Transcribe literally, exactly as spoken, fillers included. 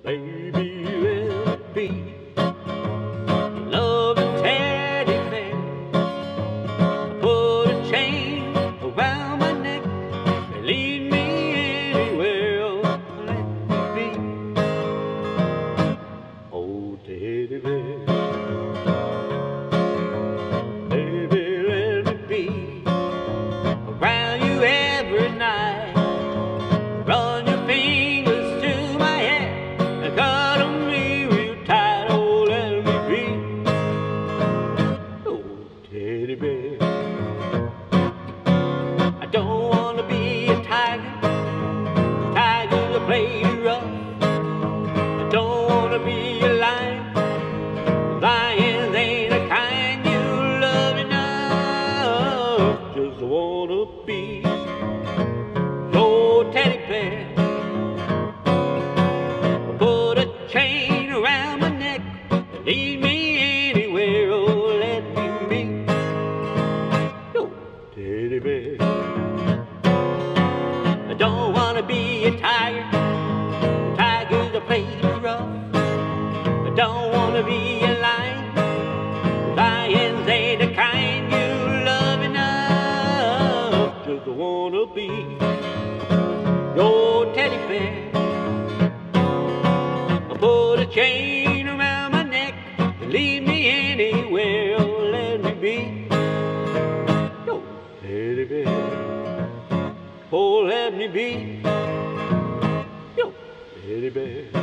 Baby, let it be loving teddy bear. Put a chain around my neck and lead me anywhere. Let me be, oh teddy bear. Baby, let me be around you every night. Run your fingers through my hair and cuddle me real tight. Oh, let me be, oh teddy bear. I don't want to be a tiger. Tigers are play too rough. I don't want to be a lion. Lions ain't the kind you love enough. Just want to be your teddy bear. Put a chain around my neck and lead me anywhere. Oh, let me be your teddy bear. I don't want to be a tiger. Tigers are play too rough. I don't want to be a lion. Lions ain't the kind you love enough. Just want to be your teddy bear. Put a chain around my neck and lead me anywhere. Oh, let me be your teddy bear. Oh, let me be your teddy bear.